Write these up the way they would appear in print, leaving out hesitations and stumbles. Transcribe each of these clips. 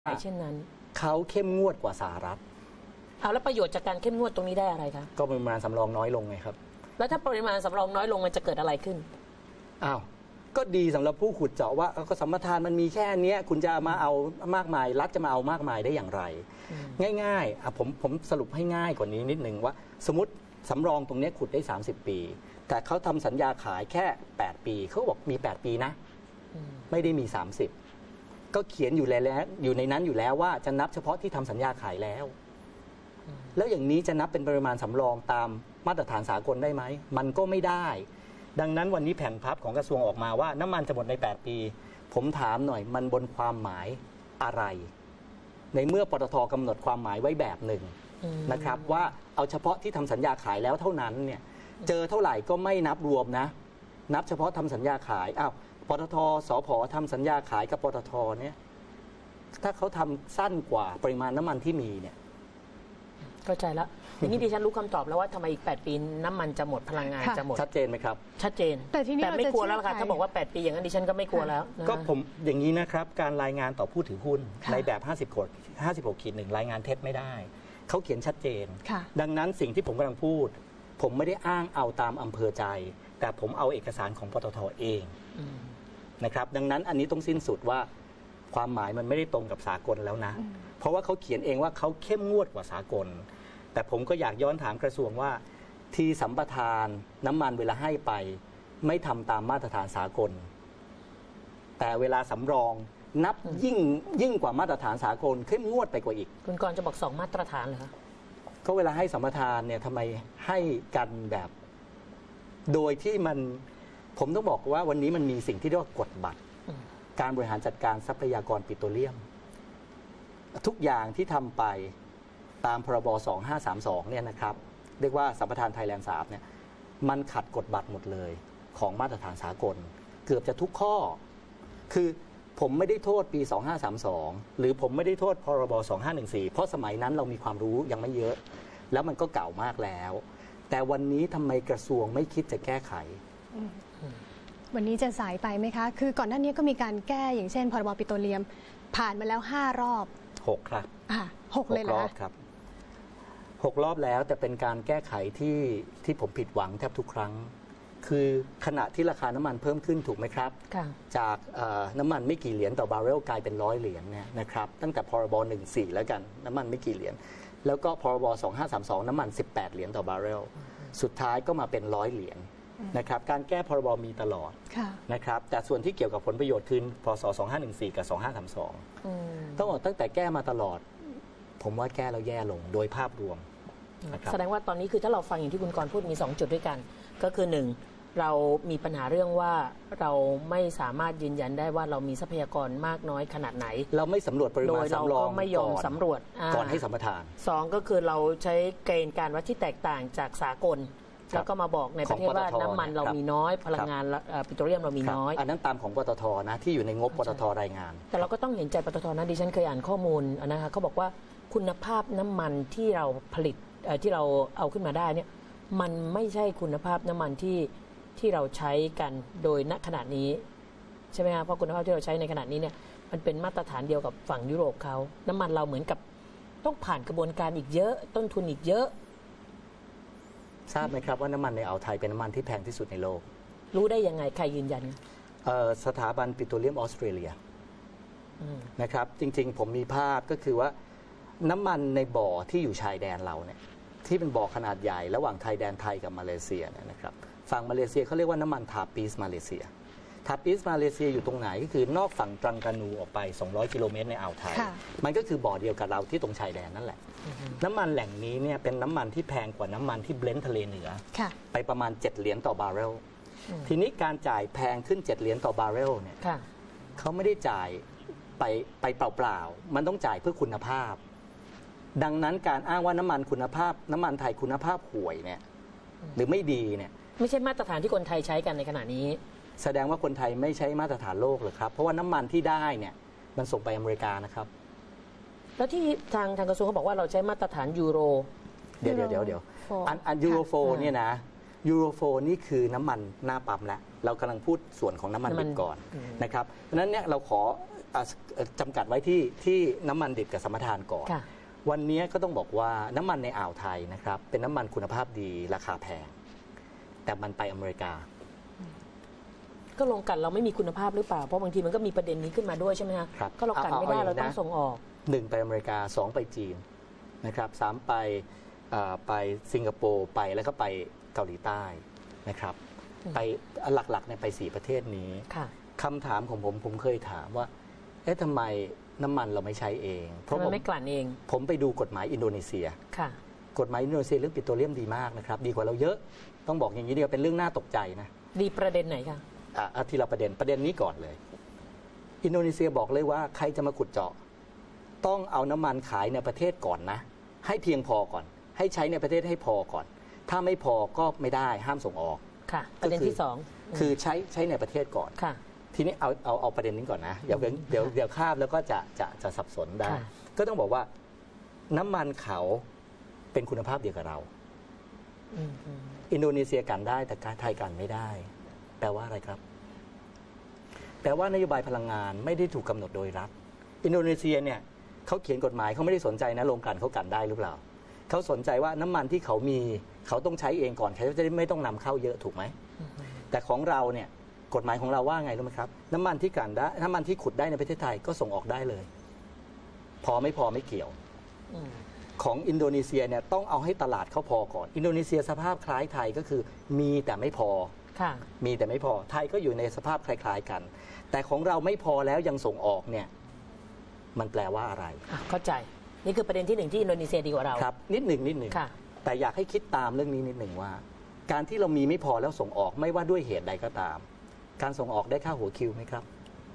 เช่นนั้นเขาเข้มงวดกว่าสหรัฐเอาแล้วประโยชน์จากการเข้มงวดตรงนี้ได้อะไรคะก็ปริมาณสำรองน้อยลงไงครับแล้วถ้าปริมาณสำรองน้อยลงมันจะเกิดอะไรขึ้นอ้าวก็ดีสำหรับผู้ขุดเจาะว่าก็สัมปทานมันมีแค่นี้คุณจะมาเอามากมายรัฐจะมาเอามากมายได้อย่างไรง่ายๆผมสรุปให้ง่ายกว่านี้นิดนึงว่าสมมติสำรองตรงนี้ขุดได้30 ปีแต่เขาทำสัญญาขายแค่8 ปีเขาบอกมี8 ปีนะไม่ได้มี30ก็เขียนอยู่แล้วอยู่ในนั้นอยู่แล้วว่าจะนับเฉพาะที่ทำสัญญาขายแล้วอย่างนี้จะนับเป็นปริมาณสำรองตามมาตรฐานสากลได้ไหมมันก็ไม่ได้ดังนั้นวันนี้แผนพับของกระทรวงออกมาว่าน้ำมันจะหมดใน8 ปีผมถามหน่อยมันบนความหมายอะไรในเมื่อปตท.กำหนดความหมายไว้แบบหนึ่งนะครับว่าเอาเฉพาะที่ทำสัญญาขายแล้วเท่านั้นเนี่ยเจอเท่าไหร่ก็ไม่นับรวมนะนับเฉพาะทำสัญญาขายอ้าวปตท.สผ.ทำสัญญาขายกับปตท.เนี่ยถ้าเขาทำสั้นกว่าปริมาณน้ำมันที่มีเนี่ยเข้าใจแล้วทีนี้ดิฉันรู้คำตอบแล้วว่าทำไมอีก8 ปีน้ำมันจะหมดพลังงานจะหมดชัดเจนไหมครับชัดเจนแต่ไม่กลัวแล้วค่ะถ้าบอกว่า8 ปีอย่างนั้นดิฉันก็ไม่กลัวแล้วก็ผมอย่างนี้นะครับการรายงานต่อผู้ถือหุ้นในแบบ56/1รายงานเท็จไม่ได้เขาเขียนชัดเจนดังนั้นสิ่งที่ผมกำลังพูดผมไม่ได้อ้างเอาตามอำเภอใจแต่ผมเอาเอกสารของปตท.เองนะครับดังนั้นอันนี้ต้องสิ้นสุดว่าความหมายมันไม่ได้ตรงกับสากลแล้วนะเพราะว่าเขาเขียนเองว่าเขาเข้มงวดกว่าสากลแต่ผมก็อยากย้อนถามกระทรวงว่าที่สัมปทานน้ำมันเวลาให้ไปไม่ทำตามมาตรฐานสากลแต่เวลาสำรองนับยิ่งกว่ามาตรฐานสากลเข้มงวดไปกว่าอีกคุณกรณ์จะบอก2 มาตรฐานเหรอคะก็เวลาให้สัมปทานเนี่ยทำไมให้กันแบบโดยที่มันผมต้องบอกว่าวันนี้มันมีสิ่งที่เรียกว่ากฎบัตรการบริหารจัดการทรัพยากรปิโตรเลียมทุกอย่างที่ทำไปตามพรบ2532เนี่ยนะครับเรียกว่าสัมปทานไทยแลนด์3เนี่ยมันขัดกฎบัตรหมดเลยของมาตรฐานสากลเกือบจะทุกข้อคือผมไม่ได้โทษปี2532หรือผมไม่ได้โทษพรบ2514เพราะสมัยนั้นเรามีความรู้ยังไม่เยอะแล้วมันก็เก่ามากแล้วแต่วันนี้ทำไมกระทรวงไม่คิดจะแก้ไขวันนี้จะสายไปไหมคะคือก่อนหน้านี้ก็มีการแก้อย่างเช่นพรบปิโตรเลียมผ่านมาแล้ว5 รอบ 6ครับ 6เลยเหรอครับ6 รอบแล้วแต่เป็นการแก้ไขที่ผมผิดหวังแทบทุกครั้งคือขณะที่ราคาน้ำมันเพิ่มขึ้นถูกไหมครับจากน้ำมันไม่กี่เหรียญต่อบาร์เรลกลายเป็น100 เหรียญเนี่ยนะครับตั้งแต่พรบ14แล้วกันน้ำมันไม่กี่เหรียญแล้วก็พรบ2532น้ำมัน18 เหรียญต่อบาร์เรลสุดท้ายก็มาเป็น100 เหรียญนะครับการแก้พรบมีตลอดนะครับแต่ส่วนที่เกี่ยวกับผลประโยชน์คือพศ2514กับ2532ต้องบอกตั้งแต่แก้มาตลอดผมว่าแก้แล้วแย่ลงโดยภาพรวมแสดงว่าตอนนี้คือถ้าเราฟังอย่างที่คุณกรณ์พูดมี2 จุดด้วยกันก็คือ1เรามีปัญหาเรื่องว่าเราไม่สามารถยืนยันได้ว่าเรามีทรัพยากรมากน้อยขนาดไหนเราไม่สำรวจปริมาณสำรองไม่ยอมสำรวจก่อนให้สัมปทาน 2ก็คือเราใช้เกณฑ์การวัดที่แตกต่างจากสากลแล้วก็มาบอกในประเทศว่าน้ำมันเรามีน้อยพลังงานปิโตรเลียมเรามีน้อยอันนั้นตามของปตท.นะที่อยู่ในงบปตท.รายงานแต่เราก็ต้องเห็นใจปตท.นะดิฉันเคยอ่านข้อมูลนะคะเขาบอกว่าคุณภาพน้ำมันที่เราผลิตที่เราเอาขึ้นมาได้เนี่ยมันไม่ใช่คุณภาพน้ำมันที่เราใช้กันโดยณขณะนี้ใช่ไหมคะเพราะคุณภาพที่เราใช้ในขณะนี้เนี่ยมันเป็นมาตรฐานเดียวกับฝั่งยุโรปเขาน้ำมันเราเหมือนกับต้องผ่านกระบวนการอีกเยอะต้นทุนอีกเยอะทราบไหมครับว่าน้ำมันในอ่าวไทยเป็นน้ำมันที่แพงที่สุดในโลกรู้ได้ยังไงใครยืนยันสถาบันปิโตรเลียมออสเตรเลียนะครับจริงๆผมมีภาพก็คือว่าน้ำมันในบ่อที่อยู่ชายแดนเราเนี่ยที่เป็นบ่อขนาดใหญ่ระหว่างไทยแดนไทยกับมาเลเซียนะครับฝั่งมาเลเซียเขาเรียกว่าน้ำมันทาปีสมาเลเซียทาปีสมาเลเซียอยู่ตรงไหนก็คือนอกฝั่งตรังกานูออกไป200 กิโลเมตรในอ่าวไทยมันก็คือบ่อเดียวกับเราที่ตรงชายแดนนั่นแหละน้ำมันแหล่งนี้เนี่ยเป็นน้ำมันที่แพงกว่าน้ำมันที่เบลนท์ทะเลเหนือไปประมาณ7 เหรียญต่อบาร์เรลทีนี้การจ่ายแพงขึ้น7 เหรียญต่อบาร์เรลเนี่ยเขาไม่ได้จ่ายไปเปล่าๆมันต้องจ่ายเพื่อคุณภาพดังนั้นการอ้างว่าน้ำมันคุณภาพน้ำมันไทยคุณภาพห่วยเนี่ยหรือไม่ดีเนี่ยไม่ใช่มาตรฐานที่คนไทยใช้กันในขณะนี้แสดงว่าคนไทยไม่ใช้มาตรฐานโลกหรือครับเพราะว่าน้ำมันที่ได้เนี่ยมันส่งไปอเมริกานะครับแล้วที่ทางกระทรวงเขาบอกว่าเราใช้มาตรฐานยูโรเดี๋ยวอันยูโรโฟเนี่ยนะยูโรโฟนี่คือน้ำมันหน้าปั๊มแล้วเรากำลังพูดส่วนของน้ำมันดิบก่อนนะครับเพราะฉะนั้นเนี่ยเราขอจำกัดไว้ที่น้ำมันดิบกับสัมปทานก่อนค่ะวันนี้ก็ต้องบอกว่าน้ำมันในอ่าวไทยนะครับเป็นน้ำมันคุณภาพดีราคาแพงแต่มันไปอเมริกาก็โรงกลั่นเราไม่มีคุณภาพหรือเปล่าเพราะบางทีมันก็มีประเด็นนี้ขึ้นมาด้วยใช่ไหมคะครับก็เรากลั่นไม่ได้เอาเราอย่างนี้นะต้องส่งออก 1ไปอเมริกา2ไปจีนนะครับ3ไปสิงคโปร์ไปแล้วก็ไปเกาหลีใต้นะครับไปหลักๆเนี่ยไป4ประเทศนี้ค่ะคำถามของผมเคยถามว่าเอ๊ะทำไมน้ำมันเราไม่ใช้เองเพราะทำไมไม่กลั่นเองผมไปดูกฎหมายอินโดนีเซียค่ะกฎหมายอินโดนีเซียเรื่องปิโตรเลียมดีมากนะครับดีกว่าเราเยอะต้องบอกอย่างนี้เดียวเป็นเรื่องน่าตกใจนะดีประเด็นไหนคะทีละประเด็นนี้ก่อนเลย อินโดนีเซียบอกเลยว่าใครจะมาขุดเจาะต้องเอาน้ำมันขายในประเทศก่อนนะให้เพียงพอก่อน ให้ใช้ในประเทศให้พอก่อน ถ้าไม่พอก็ไม่ได้ห้ามส่งออกค่ะ ประเด็นที่สองคือใช้ในประเทศก่อนค่ะทีนี้เอาประเด็นนี้ก่อนนะเดี๋ยวข้ามแล้วก็จะสับสนได้ค่ะก็ต้องบอกว่าน้ำมันเขาเป็นคุณภาพเดียวกับเรา อินโดนีเซียกันได้แต่ไทยกันไม่ได้ แปลว่าอะไรครับ แปลว่านโยบายพลังงานไม่ได้ถูกกำหนดโดยรัฐ อินโดนีเซียเนี่ยเขาเขียนกฎหมายเขาไม่ได้สนใจนะโรงกลั่นเขากันได้หรือเปล่าเขาสนใจว่าน้ำมันที่เขามีเขาต้องใช้เองก่อนเขาจะได้ไม่ต้องนำเข้าเยอะถูกไหมแต่ของเราเนี่ยกฎหมายของเราว่าไงรู้ไหมครับน้ำมันที่กันได้น้ำมันที่ขุดได้ในประเทศไทยก็ส่งออกได้เลย พอไม่เกี่ยวของอินโดนีเซียเนี่ยต้องเอาให้ตลาดเขาพอก่อนอินโดนีเซียสภาพคล้ายไทยก็คือมีแต่ไม่พอค่ะมีแต่ไม่พอไทยก็อยู่ในสภาพคล้ายๆกัน แต่ของเราไม่พอแล้วยังส่งออกเนี่ยมันแปลว่าอะไรเข้าใจ นี่คือประเด็นที่หนึ่งที่อินโดนีเซียดีกว่าเราครับนิดหนึ่งค่ะแต่อยากให้คิดตามเรื่องนี้นิดหนึ่งว่า การที่เรามีไม่พอแล้วส่งออกไม่ว่าด้วยเหตุใดก็ตาม การส่งออกได้ค่าหัวคิวไหมครับ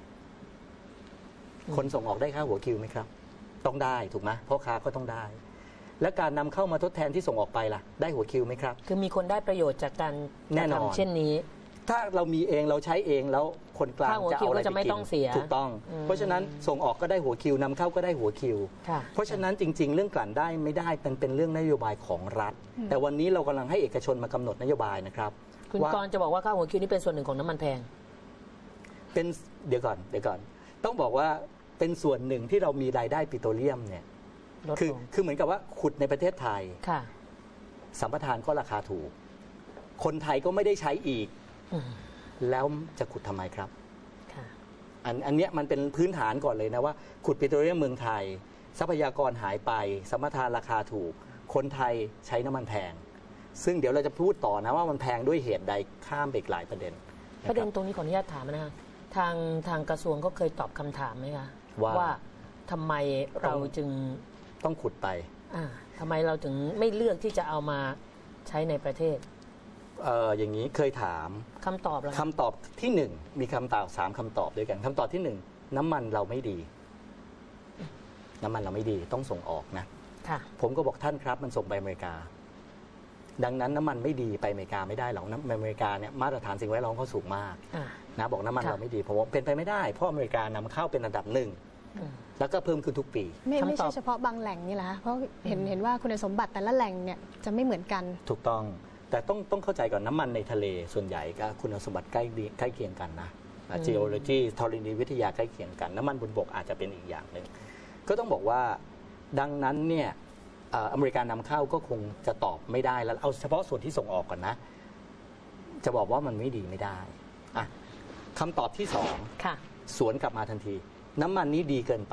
คนส่งออกได้ค่าหัวคิวไหมครับ ต้องได้ถูกไหมพ่อค้าก็ต้องได้ และการนำเข้ามาทดแทนที่ส่งออกไปล่ะได้หัวคิวไหมครับคือมีคนได้ประโยชน์จากการแน่นอนทำเช่นนี้ถ้าเรามีเองเราใช้เองแล้วคนกลางค่าหัวจะคิวเอาอะไรก็จะไม่ไปกิต้องเสียถูกต้อง เพราะฉะนั้นส่งออกก็ได้หัวคิวนำเข้าก็ได้หัวคิวค่ะเพราะฉะนั้นจริง ๆ เรื่องกลั่นได้ไม่ได้เป็นเรื่องนโยบายของรัฐ แต่วันนี้เรากำลังให้เอกชนมากำหนดนโยบายนะครับคุณว่ากรณ์จะบอกว่าค่าหัวคิวนี่เป็นส่วนหนึ่งของน้ำมันแพงเป็นเดี๋ยวก่อนต้องบอกว่าเป็นส่วนหนึ่งที่เรามีรายได้ปิโตรเลียมเนี่ยลดคือลงคือเหมือนกับว่าขุดในประเทศไทยค่ะสัมปทานก็ราคาถูก คนไทยก็ไม่ได้ใช้อีกอืมแล้วจะขุดทำไมครับค่ะอันเนี้ยมันเป็นพื้นฐานก่อนเลยนะว่าขุดปิโตรเลียมเมืองไทย ทรัพยากรหายไปสัมปทานราคาถูก คนไทยใช้น้ำมันแพง ซึ่งเดี๋ยวเราจะพูดต่อนะว่ามันแพงด้วยเหตุใดข้ามไปอีกหลายประเด็นประเด็นตรงนี้ขออนุญาตถามนะคะทางกระทรวงก็เคยตอบคำถามไหมคะว่าทำไมเราจึงต้องขุดไปทำไมเราถึงไม่เลือกที่จะเอามาใช้ในประเทศอย่างนี้เคยถามคำตอบแล้วคำตอบที่หนึ่งมีคำตอบ3คำตอบด้วยกันคำตอบที่หนึ่งน้ำมันเราไม่ดี น้ำมันเราไม่ดีต้องส่งออกนะค่ะผมก็บอกท่านครับมันส่งไปอเมริกา ดังนั้นน้ำมันไม่ดีไปอเมริกาไม่ได้หรอกน้ำอเมริกาเนี่ยมาตรฐานสิ่งแวดล้อมเขาสูงมากอ่านะบอกน้ำมันค่ะเราไม่ดีผมว่าเป็นไปไม่ได้เพราะอเมริกานำเข้าเป็นอันดับหนึ่งอืมแล้วก็เพิ่มขึ้นทุกปีไม่คำตอบใช่เฉพาะบางแหล่งนี่แหละเพราะเห็นว่าคุณสมบัติแต่ละแหล่งเนี่ยจะไม่เหมือนกันถูกต้องแต่ต้องเข้าใจก่อนน้ำมันในทะเลส่วนใหญ่ก็คุณสมบัติใกล้เคียงกันนะ geology ธรณีวิทยาใกล้เคียงกันน้ำมันบนบกอาจจะเป็นอีกอย่างหนึ่งก็ต้องบอกว่าดังนั้นเนี่ยอเมริกานำเข้าก็คงจะตอบไม่ได้แล้วเอาเฉพาะส่วนที่ส่งออกก่อนนะ จะบอกว่ามันไม่ดีไม่ได้อ่ะคำตอบที่สองค่ะสวนกลับมาทันที น้ำมันนี้ดีเกินไป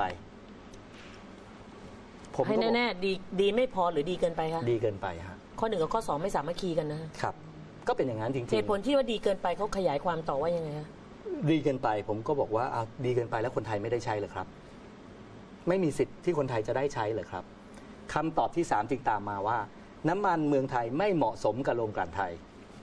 ผมให้ก็บอกแน่ๆดีไม่พอหรือดีเกินไปคะดีเกินไปฮะข้อหนึ่งกับข้อสองไม่สามารถคีกันนะครับ ก็เป็นอย่างนั้นจริงๆเหตุผลที่ว่าดีเกินไปเขาขยายความต่อว่ายังไงคะดีเกินไปผมก็บอกว่าดีเกินไปแล้วคนไทยไม่ได้ใช้เลยครับ ไม่มีสิทธิ์ที่คนไทยจะได้ใช้เลยครับคำตอบที่3จึงตามมาว่า น้ำมันเมืองไทยไม่เหมาะสมกับโรงกลั่นไทย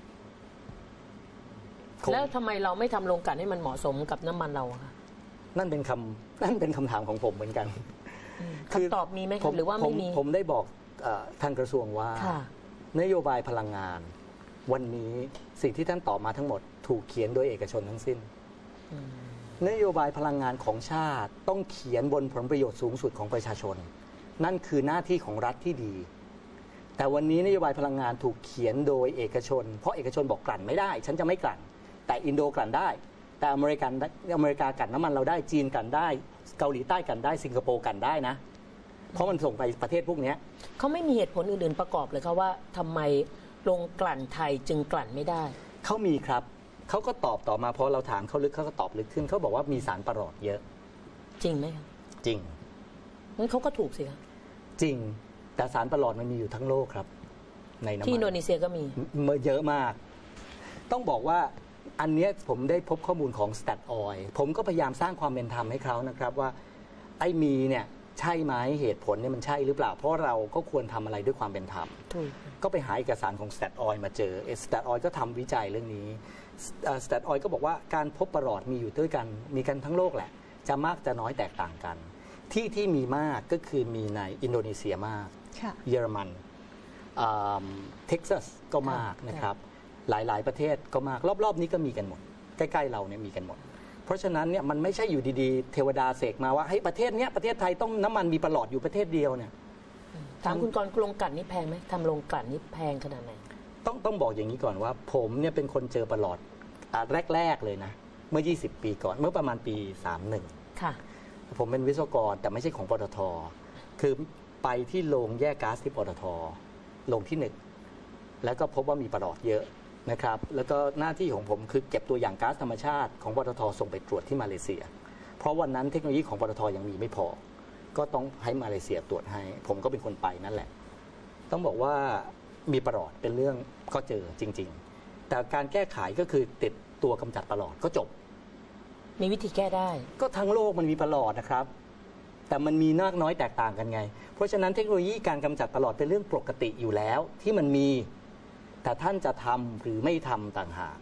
แล้วทำไมเราไม่ทำโรงกลั่นให้มันเหมาะสมกับน้ำมันเราอะคะนั่นเป็นคำถามของผมเหมือนกันคำตอบมีไหมคะหรือว่าไม่มีผมได้บอกทางกระทรวงว่าค่ะนโยบายพลังงาน วันนี้สิ่งที่ท่านตอบมาทั้งหมด ถูกเขียนโดยเอกชนทั้งสิ้น นโยบายพลังงานของชาติต้องเขียนบนผลประโยชน์สูงสุดของประชาชน นั่นคือหน้าที่ของรัฐที่ดี แต่วันนี้นโยบายพลังงานถูกเขียนโดยเอกชน เพราะเอกชนบอกกลั่นไม่ได้ ฉันจะไม่กลั่น แต่อินโดกลั่นได้ แต่อเมริกากลั่นน้ำมันเราได้จีนกลั่นได้เกาหลีใต้กันได้สิงคโปร์กันได้นะเพราะมันส่งไปประเทศพวกนี้เขาไม่มีเหตุผลอื่นๆประกอบเลยครับว่าทำไมโรงกลั่นไทยจึงกลั่นไม่ได้เขามีครับเขาก็ตอบต่อมาพอเราถามเขาลึกเขาก็ตอบลึกขึ้นเขาบอกว่ามีสารประหลอดเยอะจริงไหมครับจริงงั้นเขาก็ถูกสิครับจริงแต่สารประหลอดมันมีอยู่ทั้งโลกครับในน้ำมันที่อินโดนีเซียก็มีเยอะมากต้องบอกว่าอันนี้ผมได้พบข้อมูลของ Stat Oil ผมก็พยายามสร้างความเป็นธรรมให้เขานะครับว่าไอ้มีเนี่ยใช่ไหมเหตุผลเนี่ยมันใช่หรือเปล่าเพราะเราก็ควรทำอะไรด้วยความเป็นธรรมก็ไปหาเอกสารของ Stat Oil มาเจอ Stat Oil ก็ทำวิจัยเรื่องนี้ Stat Oil ก็บอกว่าการพบประหลอดมีอยู่ด้วยกันมีกันทั้งโลกแหละจะมากจะน้อยแตกต่างกันที่มีมากก็คือมีในอินโดนีเซียมากเยอรมันเท็กซัสก็มากนะครับหลายประเทศก็มากรอบๆนี้ก็มีกันหมดใกล้ๆเราเนี่ยมีกันหมดเพราะฉะนั้นเนี่ยมันไม่ใช่อยู่ดีๆเทวดาเสกมาว่าให้ประเทศเนี้ยประเทศไทยต้องน้ำมันมีประหลอดอยู่ประเทศเดียวเนี่ยถามคุณกรณ์โรงกลั่นนี่แพงไหมทำโรงกลั่นนี่แพงขนาดไหนต้องบอกอย่างนี้ก่อนว่าผมเนี่ยเป็นคนเจอประหลอดแรกๆเลยนะเมื่อ20 ปีก่อนเมื่อประมาณปี31 ค่ะผมเป็นวิศวกรแต่ไม่ใช่ของปตท.คือไปที่โรงแยกก๊าซที่ปตท.โรงที่1แล้วก็พบว่ามีประหลอดเยอะนะครับแล้วก็หน้าที่ของผมคือเก็บตัวอย่างก๊าซธรรมชาติของปตท.ส่งไปตรวจที่มาเลเซียเพราะวันนั้นเทคโนโลยีของปตท.ยังมีไม่พอก็ต้องให้มาเลเซียตรวจให้ผมก็เป็นคนไปนั่นแหละต้องบอกว่ามีประหลอดเป็นเรื่องก็เจอจริงๆแต่การแก้ไขก็คือติดตัวกำจัดประหลอดก็จบมีวิธีแก้ได้ก็ทั้งโลกมันมีประหลอดนะครับแต่มันมีมากน้อยแตกต่างกันไงเพราะฉะนั้นเทคโนโลยีการกำจัดประหลอดเป็นเรื่องปกติอยู่แล้วที่มันมีแต่ท่านจะทำหรือไม่ทำต่างหาก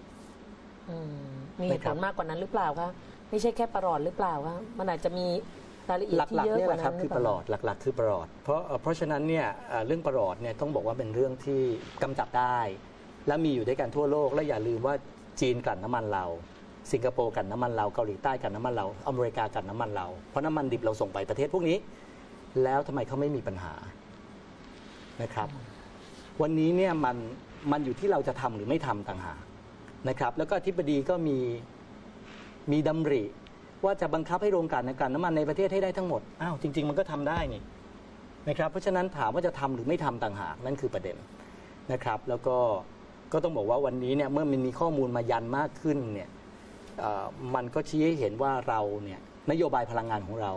มีเหตุผลมากกว่านั้นหรือเปล่าคะไม่ใช่แค่ประหลอดหรือเปล่าคะมันอาจจะมีรายละเอียดที่เยอะกว่านั้นคือประหลอดหลักๆคือประหลอดเพราะฉะนั้นเนี่ยเรื่องประหลอดเนี่ยต้องบอกว่าเป็นเรื่องที่กำจัดได้และมีอยู่ด้วยกันทั่วโลกและอย่าลืมว่าจีนกลั่นน้ำมันเราสิงคโปร์กลั่นน้ำมันเราเกาหลีใต้กลั่นน้ำมันเราอเมริกากลั่นน้ำมันเราเพราะน้ำมันดิบเราส่งไปประเทศพวกนี้แล้วทำไมเขาไม่มีปัญหานะครับวันนี้เนี่ยมันอยู่ที่เราจะทำหรือไม่ทำต่างหากนะครับแล้วก็อธิบดีก็มีดำริว่าจะบังคับให้โรงกลั่นน้ำมันในประเทศให้ได้ทั้งหมดอ้าวจริงๆมันก็ทำได้นี่นะครับเพราะฉะนั้นถามว่าจะทำหรือไม่ทำต่างหากนั่นคือประเด็นนะครับแล้วก็ต้องบอกว่าวันนี้เนี่ยเมื่อมันมีข้อมูลมายันมากขึ้นเนี่ยมันก็ชี้ให้เห็นว่าเราเนี่ยนโยบายพลังงานของเรา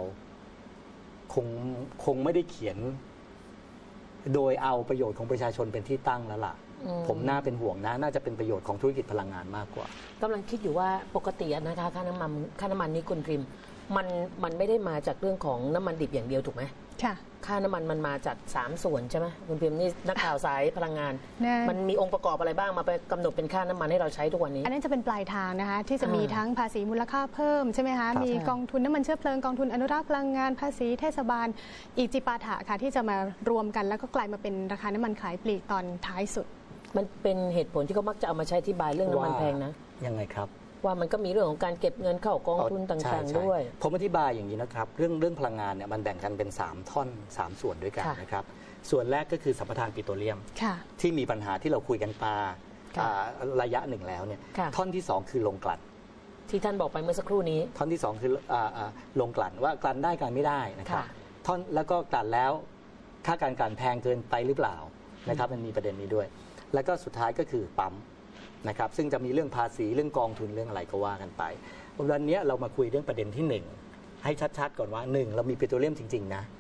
คงไม่ได้เขียนโดยเอาประโยชน์ของประชาชนเป็นที่ตั้งแล้วล่ะผมน่าเป็นห่วงนะน่าจะเป็นประโยชน์ของธุรกิจพลังงานมากกว่ากำลังคิดอยู่ว่าปกตินะคะค่าน้ำมันนี้คุณพิมมันไม่ได้มาจากเรื่องของน้ำมันดิบอย่างเดียวถูกไหมค่ะค่าน้ำมันมาจาก3ส่วนใช่ไหมคุณพิมนี่นักข่าวสายพลังงานมันมีองค์ประกอบอะไรบ้างมาไปกำหนดเป็นค่าน้ำมันให้เราใช้ทุกวันนี้อันนั้นจะเป็นปลายทางนะคะที่จะมีทั้งภาษีมูลค่าเพิ่มใช่ไหมคะมีกองทุนน้ำมันเชื้อเพลิงกองทุนอนุรักษ์พลังงานภาษีเทศบาลอีกจิปาถะค่ะที่จะมารวมกันแล้วก็กลายมาเป็นราคาน้ำมันขายปลีกตอนท้ายสุดมันเป็นเหตุผลที่เขามักจะเอามาใช้อธิบายเรื่องน้ำมันแพงนะยังไงครับว่ามันก็มีเรื่องของการเก็บเงินเข้ากองทุนต่างๆด้วยผมอธิบายอย่างนี้นะครับเรื่องพลังงานเนี่ยมันแบ่งกันเป็น3ท่อน3ส่วนด้วยกันนะครับส่วนแรกก็คือสัมปทานปิโตรเลียมที่มีปัญหาที่เราคุยกันมาระยะหนึ่งแล้วเนี่ยท่อนที่2คือโรงกลั่นที่ท่านบอกไปเมื่อสักครู่นี้ท่อนที่2คือโรงกลั่นว่ากลั่นได้กลั่นไม่ได้นะครับท่อนแล้วก็กลั่นแล้วค่าการกลั่นแพงเกินไปหรือเปล่านะครับมันมีประเด็นนี้ด้วยแล้วก็สุดท้ายก็คือปั๊มนะครับซึ่งจะมีเรื่องภาษีเรื่องกองทุนเรื่องอะไรก็ว่ากันไปวันนี้เรามาคุยเรื่องประเด็นที่1ให้ชัดๆก่อนว่า1เรามีปิโตรเลียมจริงๆนะ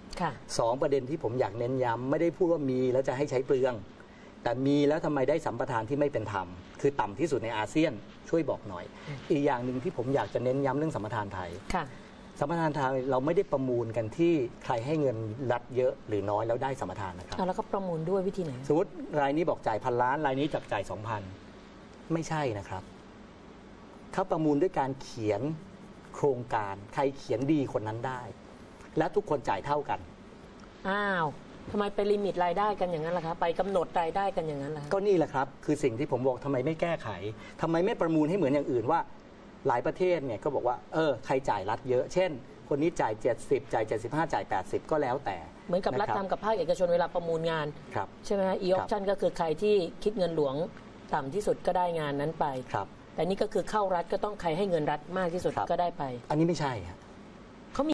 2ประเด็นที่ผมอยากเน้นย้ำไม่ได้พูดว่ามีแล้วจะให้ใช้เปลืองแต่มีแล้วทำไมได้สัมปทานที่ไม่เป็นธรรมคือต่ำที่สุดในอาเซียนช่วยบอกหน่อยอีกอย่างหนึ่งที่ผมอยากจะเน้นย้ำเรื่องสัมปทานไทยสัมปทานไทยเราไม่ได้ประมูลกันที่ใครให้เงินรัฐเยอะหรือน้อยแล้วได้สัมปทานนะครับแล้วก็ประมูลด้วยวิธีไหนสมมติรายนี้บอกจ่าย1,000 ล้านรายนี้จับจ่าย 2,000ไม่ใช่นะครับเขาประมูลด้วยการเขียนโครงการใครเขียนดีคนนั้นได้และทุกคนจ่ายเท่ากันอ้าวทำไมไปลิมิตรายได้กันอย่างนั้นล่ะครับไปกำหนดรายได้กันอย่างนั้นล่ะก็นี่แหละครับคือสิ่งที่ผมบอกทำไมไม่แก้ไขทำไมไม่ประมูลให้เหมือนอย่างอื่นว่าหลายประเทศเนี่ยก็บอกว่าใครจ่ายรัฐเยอะเช่นคนนี้จ่าย70จ่าย75จ่าย80ก็แล้วแต่เหมือนกับรัฐทำกับภาคเอกชนเวลาประมูลงานใช่ไหมฮะ e-auction ก็คือใครที่คิดเงินหลวงต่ำที่สุดก็ได้งานนั้นไปแต่นี่ก็คือเข้ารัฐก็ต้องใครให้เงินรัฐมากที่สุดก็ได้ไปอันนี้ไม่ใช่ครับ